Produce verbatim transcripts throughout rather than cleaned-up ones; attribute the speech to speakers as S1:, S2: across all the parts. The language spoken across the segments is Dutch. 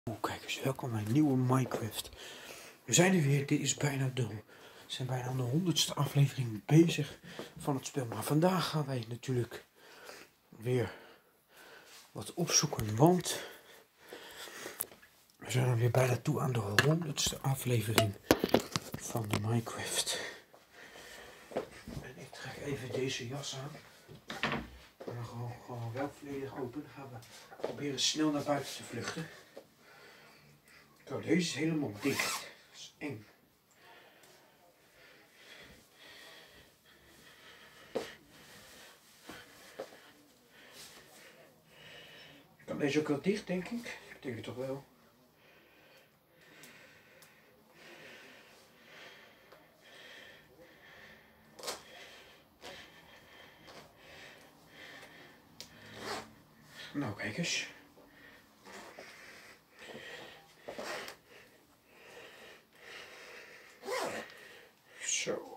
S1: Oh, kijk eens, welkom bij een nieuwe Minecraft. We zijn er weer, dit is bijna de, we zijn bijna aan de honderdste aflevering bezig van het spel. Maar vandaag gaan wij natuurlijk weer wat opzoeken, want we zijn er weer bijna toe aan de honderdste aflevering van de Minecraft. En ik trek even deze jas aan. En dan gewoon, gewoon wel volledig open. Dan gaan we proberen snel naar buiten te vluchten. Zo, deze is helemaal dicht. Dat is eng. Kan deze ook wel dicht, denk ik? Ik denk het toch wel. Nou, kijk eens. Zo.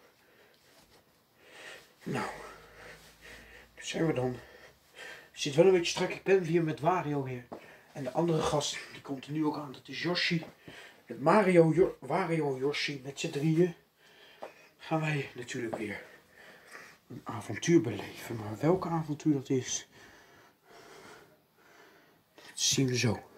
S1: Nou. Daar zijn we dan. Het zit wel een beetje strak. Ik ben hier met Wario weer. En de andere gast, die komt er nu ook aan. Dat is Yoshi. Met Mario, jo Wario, Yoshi, met z'n drieën. Gaan wij natuurlijk weer een avontuur beleven. Maar welke avontuur dat is, dat zien we zo.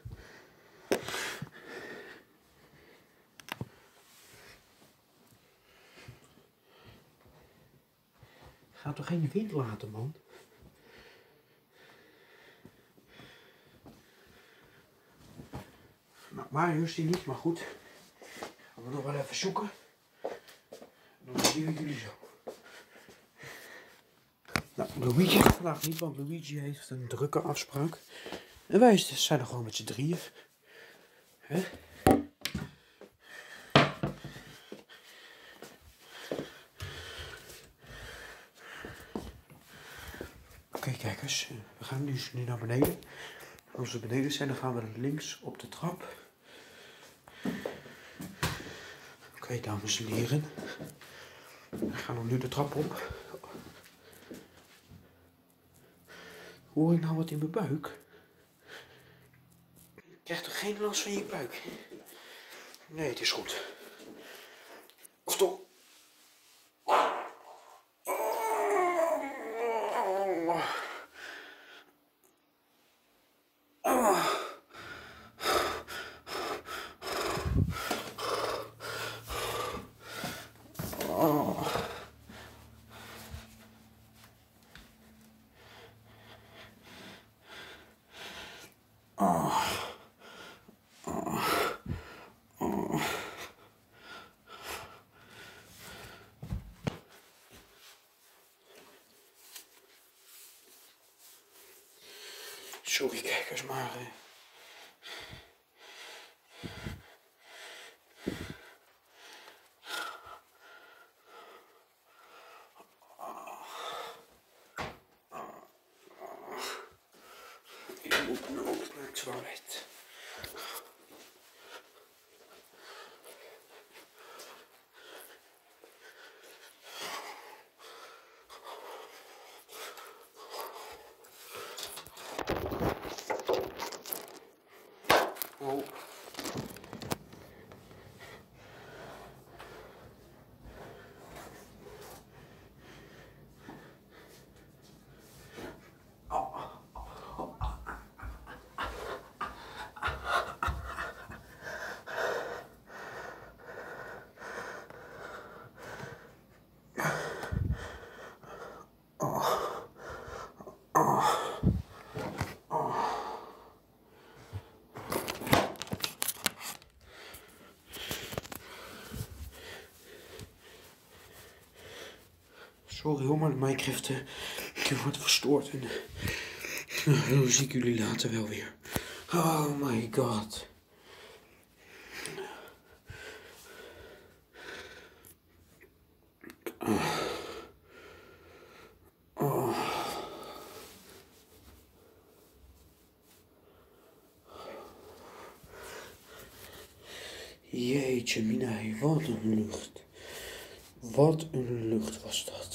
S1: Ga toch geen wind laten, man. Nou, Mario is die niet, maar goed. Gaan we nog wel even zoeken. En dan zien we jullie zo. Nou, Luigi vandaag niet, want Luigi heeft een drukke afspraak. En wij zijn er gewoon met z'n drieën. Hè? Oké, okay, kijkers. We gaan nu, nu naar beneden. Als we beneden zijn, dan gaan we links op de trap. Oké, okay, dames en heren. We gaan dan nu de trap op. Hoor ik nou wat in mijn buik? Je krijgt toch geen last van je buik? Nee, het is goed. Of toch? Sorry kijkers, maar... Uh... Ik moet nu ook naar het toilet. Oh. Sorry hoor, maar de Minecraft uh, wordt verstoord. En uh, dan zie ik jullie later wel weer. Oh my god. Uh. Oh. Jeetje mina, wat een lucht. Wat een lucht was dat.